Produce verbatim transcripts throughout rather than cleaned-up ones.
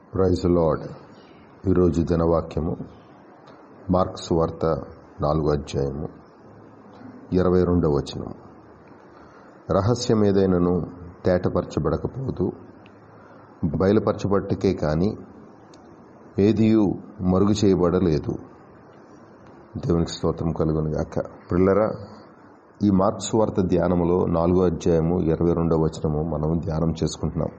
Praise lord. ఈరోజు దినవాక్యము mark వార్త నాలుగో అధ్యాయము ఇరవై రెండవ వచనం. రహస్యం ఏదైనను తేటపరచబడకపోదు, బయలుపరచబట్టకే కానీ ఏదియు మరుగు చేయబడలేదు. దేవునికి స్తోత్రం కలుగును గాక. పిల్లరా, ఈ మార్క్ వార్త ధ్యానములో నాలుగో అధ్యాయము ఇరవై రెండవ వచనము మనం ధ్యానం చేసుకుంటున్నాం.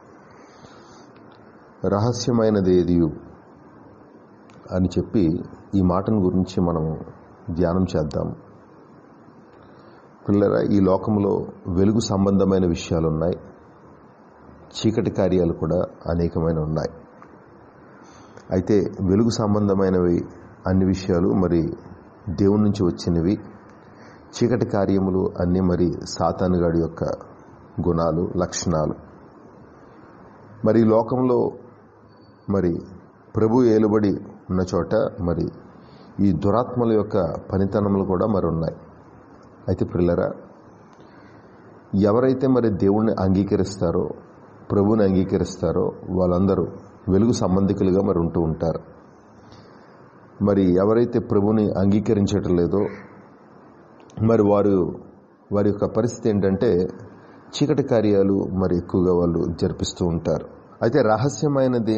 రహస్యమైనది ఏదియు అని చెప్పి ఈ మాటను గురించి మనం ధ్యానం చేద్దాం. పిల్లరా, ఈ లోకంలో వెలుగు సంబంధమైన విషయాలు ఉన్నాయి, చీకటి కార్యాలు కూడా అనేకమైన ఉన్నాయి. అయితే వెలుగు సంబంధమైనవి అన్ని విషయాలు మరి దేవుని నుంచి వచ్చినవి, చీకటి కార్యములు అన్నీ మరి సాతానుగాడి యొక్క గుణాలు, లక్షణాలు. మరి ఈ లోకంలో మరి ప్రభు ఏలుబడి ఉన్న చోట మరి ఈ దురాత్మల యొక్క పనితనములు కూడా మరి ఉన్నాయి. అయితే పిల్లరా, ఎవరైతే మరి దేవుణ్ణి అంగీకరిస్తారో, ప్రభువుని అంగీకరిస్తారో వాళ్ళందరూ వెలుగు సంబంధికులుగా మరి ఉంటూ ఉంటారు. మరి ఎవరైతే ప్రభుని అంగీకరించటం లేదో మరి వారు వారి యొక్క పరిస్థితి ఏంటంటే చీకటి కార్యాలు మరి ఎక్కువగా వాళ్ళు జరిపిస్తూ ఉంటారు. అయితే రహస్యమైనది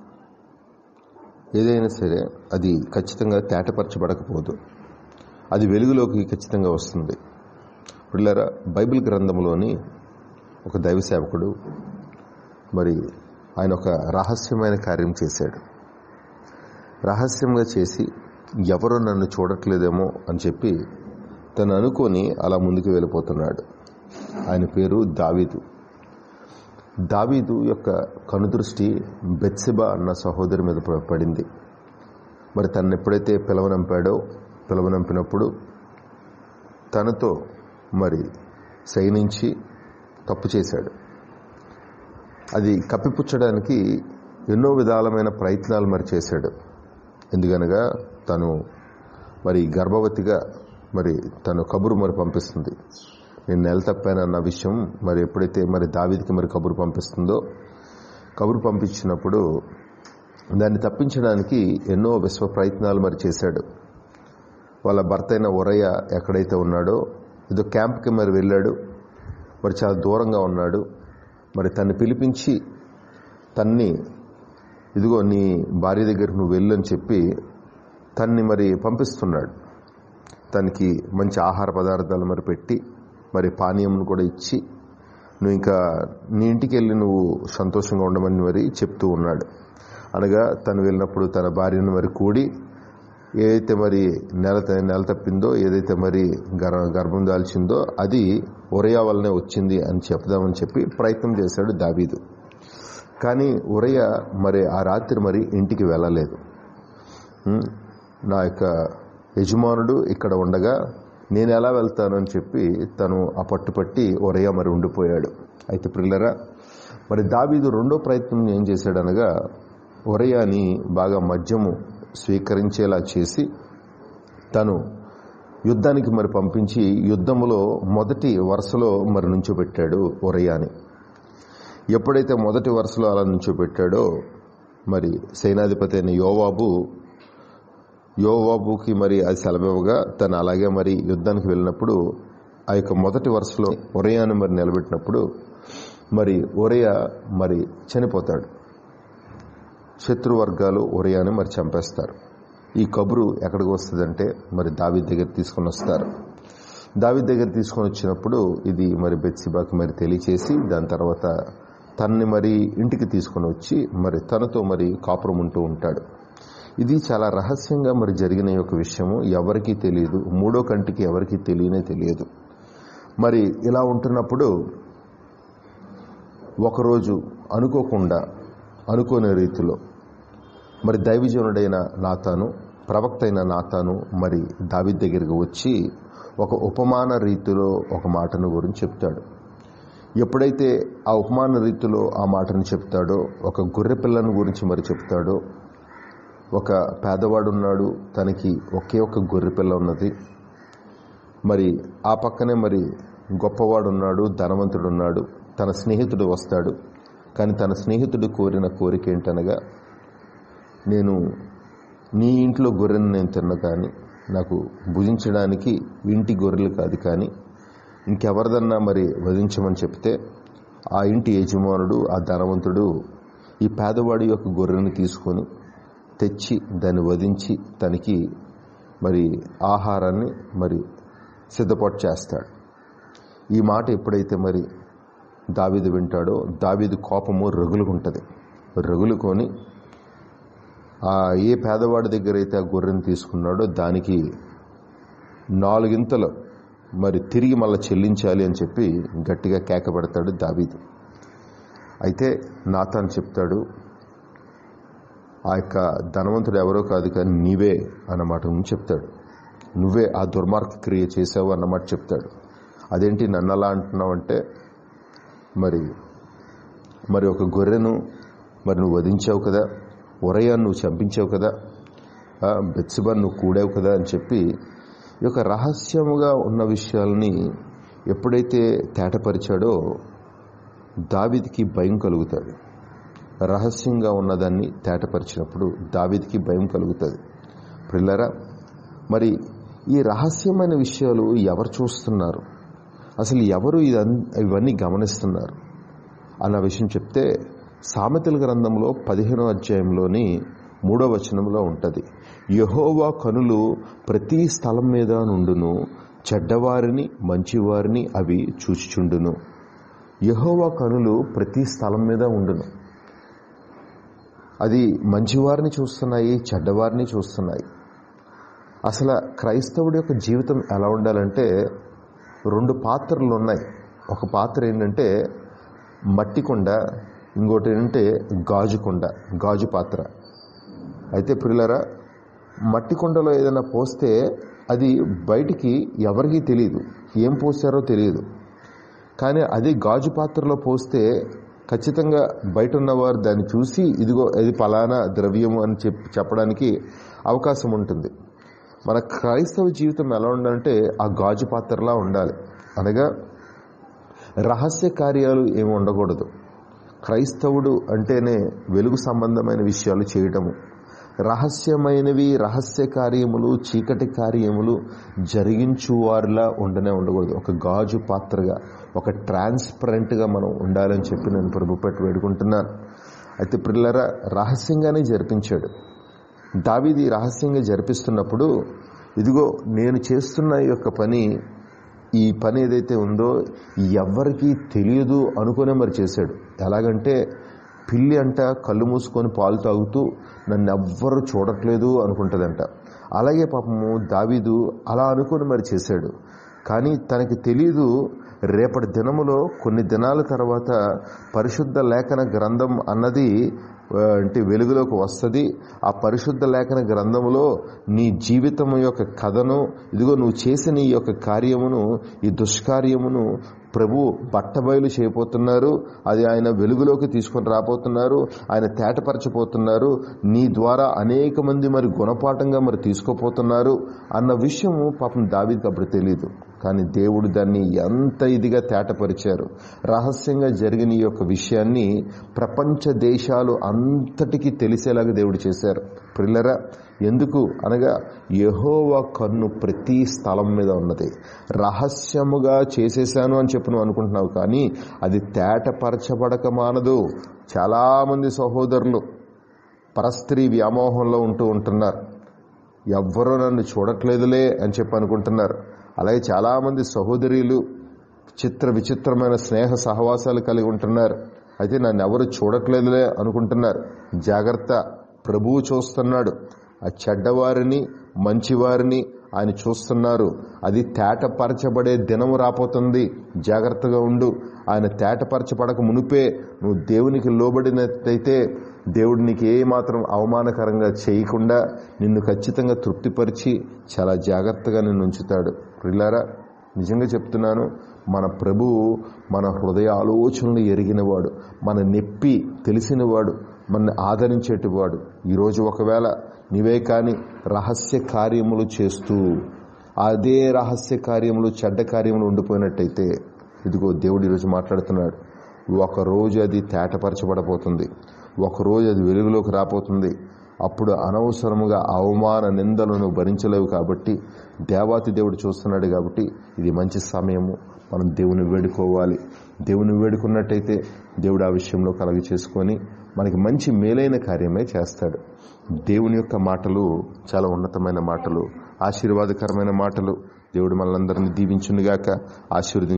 ఏదైనా సరే అది ఖచ్చితంగా తేటపరచబడకపోదు, అది వెలుగులోకి ఖచ్చితంగా వస్తుంది. పిల్లరా, బైబిల్ గ్రంథంలోని ఒక దైవ సేవకుడు మరి ఆయన ఒక రహస్యమైన కార్యం చేశాడు. రహస్యంగా చేసి ఎవరో నన్ను చూడట్లేదేమో అని చెప్పి తను అనుకొని అలా ముందుకు వెళ్ళిపోతున్నాడు. ఆయన పేరు దావీదు. దావీదు యొక్క కనుదృష్టి బెత్షెబా అన్న సహోదరి మీద పడింది. మరి తను ఎప్పుడైతే పిలవనంపాడో, పిలవనంపినప్పుడు తనతో మరి శయనించి తప్పు చేశాడు. అది కప్పిపుచ్చడానికి ఎన్నో విధాలమైన ప్రయత్నాలు మరి చేశాడు. ఎందుకనగా తను మరి గర్భవతిగా మరి తను కబురు మరి పంపిస్తుంది. నేను నెల తప్పానన్న విషయం మరి ఎప్పుడైతే మరి దావీదుకి మరి కబురు పంపిస్తుందో, కబురు పంపించినప్పుడు దాన్ని తప్పించడానికి ఎన్నో విశ్వ ప్రయత్నాలు మరి చేశాడు. వాళ్ళ భర్త అయిన ఉరయ్య ఎక్కడైతే ఉన్నాడో ఏదో క్యాంప్కి మరి వెళ్ళాడు. మరి చాలా దూరంగా ఉన్నాడు. మరి తన్ని పిలిపించి తన్ని ఇదిగో నీ భార్య దగ్గరకు నువ్వు వెళ్ళు అని చెప్పి తన్ని మరి పంపిస్తున్నాడు. తనకి మంచి ఆహార పదార్థాలు మరి పెట్టి మరి పానీయం కూడా ఇచ్చి నువ్వు ఇంకా నీ ఇంటికి వెళ్ళి నువ్వు సంతోషంగా ఉండమని మరి చెప్తూ ఉన్నాడు. అనగా తను వెళ్ళినప్పుడు తన భార్యను మరి కూడి ఏదైతే మరి నెల నెల తప్పిందో, ఏదైతే మరి గర్భ గర్భం దాల్చిందో అది ఉరయ్య వల్లనే వచ్చింది అని చెప్దామని చెప్పి ప్రయత్నం చేశాడు దావీదు. కానీ ఉరయ్య మరి ఆ రాత్రి మరి ఇంటికి వెళ్ళలేదు. నా యొక్క యజమానుడు ఇక్కడ ఉండగా నేను ఎలా వెళ్తాను అని చెప్పి తను ఆ పట్టుపట్టి ఉరయ్య మరి ఉండిపోయాడు. అయితే పిల్లరా, మరి దావీదు రెండో ప్రయత్నం ఏం చేశాడనగా ఉరయ్యని బాగా మద్యము స్వీకరించేలా చేసి తను యుద్ధానికి మరి పంపించి యుద్ధములో మొదటి వరుసలో మరి నుంచోబెట్టాడు ఉరయ్యని. ఎప్పుడైతే మొదటి వరుసలో అలా నుంచోబెట్టాడో మరి సేనాధిపతి అయిన యోవాబు యోవాబుకి మరి అది సెలవివ్వగా తను అలాగే మరి యుద్ధానికి వెళ్ళినప్పుడు ఆ యొక్క మొదటి వరుసలో ఉరయ్యను మరి నిలబెట్టినప్పుడు మరి ఉరయ్య మరి చనిపోతాడు. శత్రువర్గాలు ఉరయ్యని మరి చంపేస్తారు. ఈ కబురు ఎక్కడికి వస్తుందంటే మరి దావీదు దగ్గర తీసుకొని వస్తారు. దావీదు దగ్గర తీసుకొని వచ్చినప్పుడు ఇది మరి బెత్షెబాకి మరి తెలియచేసి దాని తర్వాత తనని మరి ఇంటికి తీసుకొని వచ్చి మరి తనతో మరి కాపురం ఉంటూ ఉంటాడు. ఇది చాలా రహస్యంగా మరి జరిగిన యొక్క విషయము, ఎవరికీ తెలియదు, మూడో కంటికి ఎవరికీ తెలియనే తెలియదు. మరి ఇలా ఉంటున్నప్పుడు ఒకరోజు అనుకోకుండా అనుకోని రీతిలో మరి దైవజనుడైన నాతాను, ప్రవక్త అయిన నాతాను మరి దావీదు దగ్గరికి వచ్చి ఒక ఉపమాన రీతిలో ఒక మాటను గురించి చెప్తాడు. ఎప్పుడైతే ఆ ఉపమాన రీతిలో ఆ మాటను చెప్తాడో, ఒక గొర్రె పిల్లను గురించి మరి చెప్తాడో, ఒక పేదవాడు ఉన్నాడు, తనకి ఒకే ఒక గొర్రె పిల్ల ఉన్నది. మరి ఆ పక్కనే మరి గొప్పవాడు ఉన్నాడు, ధనవంతుడు ఉన్నాడు, తన స్నేహితుడు వస్తాడు, కానీ తన స్నేహితుడు కోరిన కోరిక ఏంటనగా, నేను నీ ఇంట్లో గొర్రెను నేను తిన్న, కానీ నాకు భుజించడానికి ఇంటి గొర్రెలు కాదు, కానీ ఇంకెవరిదన్నా మరి వధించమని చెప్తే ఆ ఇంటి యజమానుడు, ఆ ధనవంతుడు ఈ పేదవాడి యొక్క గొర్రెని తీసుకొని తెచ్చి దాన్ని వధించి తనకి మరి ఆహారాన్ని మరి సిద్ధపాటు చేస్తాడు. ఈ మాట ఎప్పుడైతే మరి దావీదు వింటాడో దావీదు కోపము రగులుకుంటుంది. రగులుకొని ఆ ఏ పేదవాడి దగ్గర అయితే ఆ గొర్రెను తీసుకున్నాడో దానికి నాలుగింతలు మరి తిరిగి మళ్ళీ చెల్లించాలి అని చెప్పి గట్టిగా కేక పెడతాడు దావీదు. అయితే నాతాను చెప్తాడు, ఆ యొక్క ధనవంతుడు ఎవరో కాదు కానీ నీవే అన్నమాట చెప్తాడు. నువ్వే ఆ దుర్మార్గ క్రియ చేసావు అన్నమాట చెప్తాడు. అదేంటి నన్ను అలా అంటున్నావు అంటే, మరి మరి ఒక గొర్రెను మరి నువ్వు వధించావు కదా, ఉరయాన్ని నువ్వు చంపించావు కదా, బెత్షెబను నువ్వు కూడావు కదా అని చెప్పి ఈ యొక్క రహస్యముగా ఉన్న విషయాల్ని ఎప్పుడైతే తేటపరిచాడో దావీదుకి భయం కలుగుతుంది. రహస్యంగా ఉన్నదాన్ని తేటపరిచినప్పుడు దావీదుకి భయం కలుగుతుంది. ప్రిల్లరా, మరి ఈ రహస్యమైన విషయాలు ఎవరు చూస్తున్నారు, అసలు ఎవరు ఇవన్నీ గమనిస్తున్నారు అన్న విషయం చెప్తే సామెతల గ్రంథంలో పదిహేనో అధ్యాయంలోని మూడో వచనంలో ఉంటుంది, యెహోవా కనులు ప్రతి స్థలం మీద నుండును, చెడ్డవారిని మంచివారిని అవి చూచుచుండును. యెహోవా కనులు ప్రతి స్థలం మీద ఉండును. అది మంచివారిని చూస్తున్నాయి, చెడ్డవారిని చూస్తున్నాయి. అసలు క్రైస్తవుడి యొక్క జీవితం ఎలా ఉండాలంటే రెండు పాత్రలు ఉన్నాయి. ఒక పాత్ర ఏంటంటే మట్టి కుండ, ఇంకోటి ఏంటంటే గాజు కుండ, గాజు పాత్ర. అయితే ప్రియులారా, మట్టి కుండలో ఏదైనా పోస్తే అది బయటికి ఎవరికీ తెలియదు, ఏం పోసారో తెలియదు. కానీ అది గాజు పాత్రలో పోస్తే ఖచ్చితంగా బయట ఉన్నవారు దాన్ని చూసి ఇదిగో ఇది ఫలానా ద్రవ్యము అని చెప్పి చెప్పడానికి అవకాశం ఉంటుంది. మన క్రైస్తవ జీవితం ఎలా ఉండాలంటే ఆ గాజు పాత్రలా ఉండాలి. అనగా రహస్య కార్యాలు ఏమి ఉండకూడదు. క్రైస్తవుడు అంటేనే వెలుగు సంబంధమైన విషయాలు చేయటము, రహస్యమైనవి రహస్య కార్యములు చీకటి కార్యములు జరిగించువారిలా ఉండనే ఉండకూడదు. ఒక గాజు పాత్రగా, ఒక ట్రాన్స్పరెంట్గా మనం ఉండాలని చెప్పి నేను ప్రభు పెట్టి వేడుకుంటున్నాను. అయితే ప్రియులారా, రహస్యంగానే జరిపించాడు. దావీదు రహస్యంగా జరిపిస్తున్నప్పుడు ఇదిగో నేను చేస్తున్న ఈ యొక్క పని, ఈ పని ఏదైతే ఉందో ఎవరికీ తెలియదు అనుకునే మరి చేశాడు. ఎలాగంటే పిల్లి అంట కళ్ళు మూసుకొని పాలు తాగుతూ నన్ను ఎవ్వరు చూడట్లేదు అనుకుంటుందంట. అలాగే పాపము దావీదు అలా అనుకుని మరి చేశాడు. కానీ తనకి తెలీదు రేపటి దినములో కొన్ని దినాల తర్వాత పరిశుద్ధ లేఖన గ్రంథం అన్నది అంటే వెలుగులోకి వస్తుంది. ఆ పరిశుద్ధ లేఖన గ్రంథములో నీ జీవితం యొక్క కథను, ఇదిగో నువ్వు చేసిన ఈ యొక్క కార్యమును, ఈ దుష్కార్యమును ప్రభు బట్టబయలు చేయబోతున్నారు. అది ఆయన వెలుగులోకి తీసుకొని రాబోతున్నారు, ఆయన తేటపరచబోతున్నారు. నీ ద్వారా అనేక మంది మరి గుణపాఠంగా మరి తీసుకోపోతున్నారు అన్న విషయము పాపం దావీదుకి అప్పుడు తెలియదు. కానీ దేవుడు దాన్ని ఎంత ఇదిగా తేటపరిచారు. రహస్యంగా జరిగిన ఈ యొక్క విషయాన్ని ప్రపంచ దేశాలు అంతటికీ తెలిసేలాగా దేవుడు చేశారు. ప్రియులారా, ఎందుకు అనగా యెహోవా కన్ను ప్రతి స్థలం మీద ఉన్నది. రహస్యముగా చేసేసాను అని చెప్పి నువ్వు అనుకుంటున్నావు, కానీ అది తేటపరచబడక మానదు. చాలామంది సహోదరులు పరస్త్రీ వ్యామోహంలో ఉంటూ ఉంటున్నారు. ఎవ్వరూ నన్ను చూడట్లేదులే అని చెప్పి అనుకుంటున్నారు. అలాగే చాలామంది సహోదరీలు చిత్ర విచిత్రమైన స్నేహ సహవాసాలు కలిగి ఉంటున్నారు. అయితే నన్ను ఎవరు చూడట్లేదులే అనుకుంటున్నారు. జాగ్రత్త, ప్రభువు చూస్తున్నాడు. ఆ చెడ్డవారిని మంచివారిని ఆయన చూస్తున్నారు. అది తేటపరచబడే దినము రాపోతుంది. జాగ్రత్తగా ఉండు. ఆయన తేటపరచబడక మునిపే నువ్వు దేవునికి లోబడినట్లయితే దేవుడు నీకు ఏమాత్రం అవమానకరంగా చేయకుండా నిన్ను ఖచ్చితంగా తృప్తిపరిచి చాలా జాగ్రత్తగా నిన్ను ఉంచుతాడు. ప్రియులారా, నిజంగా చెప్తున్నాను, మన ప్రభువు మన హృదయ ఆలోచనలు ఎరిగినవాడు, మన నెప్పి తెలిసినవాడు, మన ఆదరించేటివాడు. ఈరోజు ఒకవేళ నీవే కానీ రహస్య కార్యములు చేస్తూ అదే రహస్య కార్యములు చెడ్డ కార్యములు ఉండిపోయినట్టయితే, ఇదిగో దేవుడు ఈరోజు మాట్లాడుతున్నాడు, ఒకరోజు అది తేటపరచబడబోతుంది, ఒకరోజు అది వెలుగులోకి రాబోతుంది. అప్పుడు అనవసరముగా అవమాన నిందలను భరించలేవు. కాబట్టి దేవాతి దేవుడు చూస్తున్నాడు. కాబట్టి ఇది మంచి సమయము, మనం దేవుని వేడుకోవాలి. దేవుని వేడుకున్నట్టయితే దేవుడు ఆ విషయంలో కలగ చేసుకొని మనకి మంచి మేలైన కార్యమే చేస్తాడు. దేవుని యొక్క మాటలు చాలా ఉన్నతమైన మాటలు, ఆశీర్వాదకరమైన మాటలు. దేవుడు మనలందరినీ దీవించునుగాక, ఆశీర్వదించునుగాక.